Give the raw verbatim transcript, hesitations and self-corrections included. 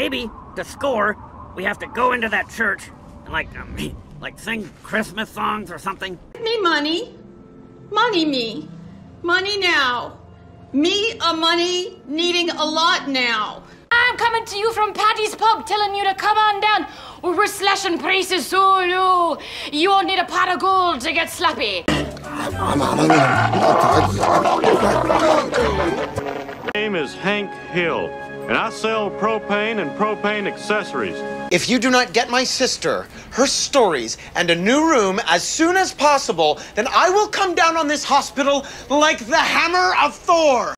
maybe, to score, we have to go into that church and, like, um, like sing Christmas songs or something. Me money. Money me. Money now. Me a money needing a lot now. I'm coming to you from Patty's Pub telling you to come on down. We're slashing prices so low. You won't need a pot of gold to get slappy. My name is Hank Hill, and I sell propane and propane accessories. If you do not get my sister, her stories, and a new room as soon as possible, then I will come down on this hospital like the hammer of Thor.